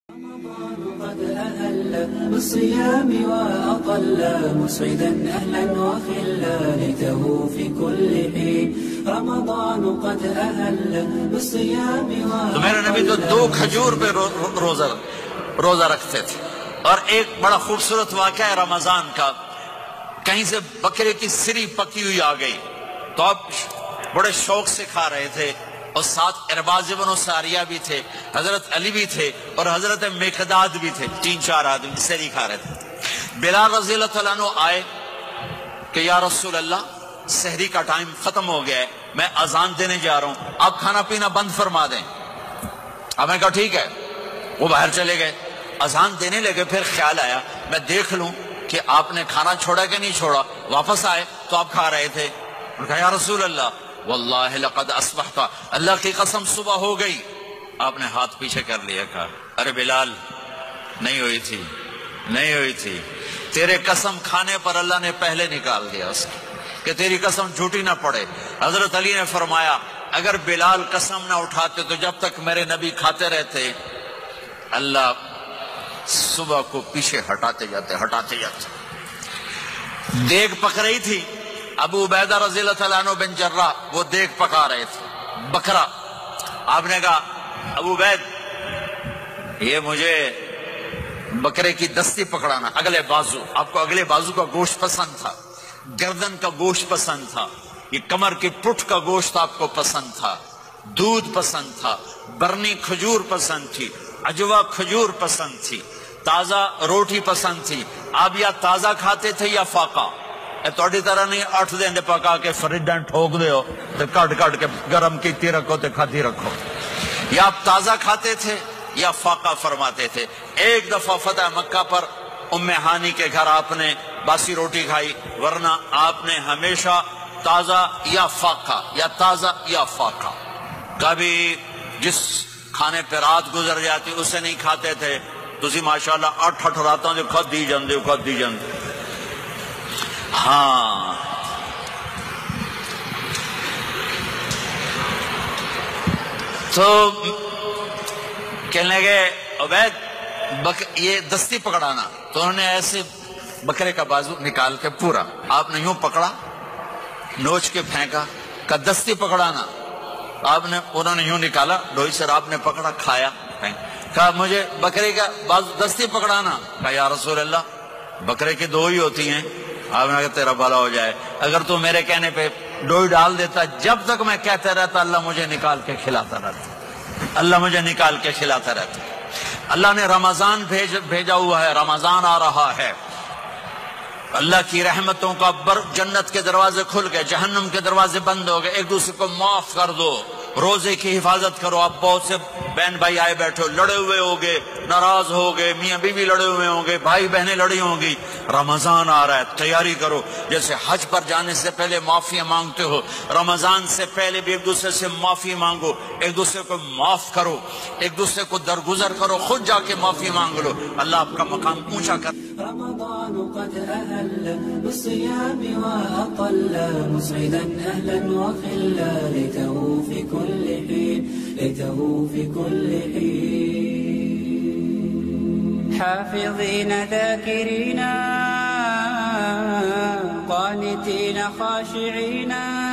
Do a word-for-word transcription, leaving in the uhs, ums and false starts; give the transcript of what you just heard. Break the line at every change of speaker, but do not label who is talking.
رمضان قد أهل بالصيام وأطل مسعدا أهلا وخلا ليته في كل حين رمضان قد أهل بالصيام وأطل.
تو میرے نبی تو دو کھجور پہ روزہ روزہ رکھتے تھے. اور ایک بڑا خوبصورت واقعہ ہے رمضان کا. کہیں سے بکرے کی سری پکی ہوئی آ گئی تو اب بڑے شوق سے کھا رہے تھے، اور ساتھ ارباز بن ساریہ بھی تھے، حضرت علی بھی تھے، اور حضرت مقداد بھی تھے. تین چار آدمی سری کھا رہے تھے. بلال رضی اللہ عنہ آئے کہ یا رسول اللہ سحری کا ٹائم ختم ہو گیا ہے، میں اذان دینے جا رہا ہوں، آپ کھانا پینا بند فرما دیں. اب میں کہا ٹھیک ہے. وہ باہر چلے گئے، اذان دینے لگے. پھر خیال آیا میں دیکھ لوں کہ آپ نے کھانا چھوڑا کہ نہیں چھوڑا. واپس آئے تو آپ کھا رہے تھے. انہوں نے کہا یا رسول اللہ واللہ لقد اصبحت، اللہ کی قسم صبح ہو گئی. آپ نے ہاتھ پیچھے کر لیا. کہا ارے بلال نہیں ہوئی تھی نہیں ہوئی تھی تیرے قسم کھانے پر اللہ نے پہلے نکال دیا اس کی کہ تیری قسم جھوٹی نہ پڑے. حضرت علی نے فرمایا اگر بلال قسم نہ اٹھاتے تو جب تک میرے نبی کھاتے رہتے اللہ صبح کو پیچھے ہٹاتے جاتے ہٹاتے جاتے. دیگ پک رہی تھی. ابو عبیدہ رضی اللہ تعالیٰ عنہ بن جرہ وہ دیگ پکا رہے تھے، بکرا. آپ نے کہا ابو عبید یہ مجھے بکرے کی دستی پکڑانا، اگلے بازو. آپ کو اگلے بازو کا گوشت پسند تھا، گردن کا گوشت پسند تھا، یہ کمر کی پٹھ کا گوشت آپ کو پسند تھا، دودھ پسند تھا، برنی کھجور پسند تھی، اجوا کھجور پسند تھی، تازہ روٹی پسند تھی. آپ یا تازہ کھاتے تھے یا فاقہ. توڑی طرح نہیں اٹھ دن پکا کے فریڈن ٹھوک دے ہو تو کٹ کٹ کے گرم کیتی رکھو تو کھاتی رکھو. یا آپ تازہ کھاتے تھے یا فاقہ فرماتے تھے. ایک دفعہ فتح مکہ پر ام ہانی کے گھر آپ نے باسی روٹی کھائی، ورنہ آپ نے ہمیشہ تازہ یا فاقہ یا تازہ یا فاقہ. کبھی جس کھانے پہ رات گزر جاتی اسے نہیں کھاتے تھے. تسی ماشاءاللہ اٹھ اٹھ راتوں جو کھد دی جاندے کھد دی جاندے. ہاں تو کہنے لگے عبید بک یہ دستی پکڑانا. تو انہوں نے ایسے بکرے کا بازو نکال کے پورا آپ نے یوں پکڑا، نوچ کے پھینکا. کہ دستی پکڑانا. آپ نے انہوں نے یوں نکالا ڈوئی سے، آپ نے پکڑا کھایا. کہا مجھے بکرے کا بازو دستی پکڑانا. کہا یا رسول اللہ بکرے کی دو ہی ہوتی ہیں. آپ نے کہا تیرا بھلا ہو جائے، اگر تو میرے کہنے پہ ڈوئی ڈال دیتا جب تک میں کہتا رہتا اللہ مجھے نکال کے کھلاتا رہتا اللہ مجھے نکال کے کھلاتا رہتا. اللہ نے رمضان بھیج بھیجا ہوا ہے، رمضان آ رہا ہے. اللہ کی رحمتوں کا بر جنت کے دروازے کھل گئے، جہنم کے دروازے بند ہو گئے. ایک دوسرے کو معاف کر دو، روزے کی حفاظت کرو. آپ بہت سے بہن بھائی آئے بیٹھے ہو، لڑے ہوئے ہوگے، ناراض ہوگے، میاں بیوی لڑے ہوئے ہوں گے، بھائی بہنیں لڑی ہوں گی. رمضان آ رہا ہے، تیاری کرو. جیسے حج پر جانے سے پہلے معافی مانگتے ہو، رمضان سے پہلے بھی ایک دوسرے سے معافی مانگو، ایک دوسرے کو معاف کرو، ایک دوسرے کو درگزر کرو، خود جا کے معافی مانگ لو. اللہ آپ کا مقام اونچا کر.
رمضان قد أهل بالصيام وأطل مسعدا أهلا وخلا ليته في كل حين ليته في كل حين حافظين ذاكرين قانتين خاشعين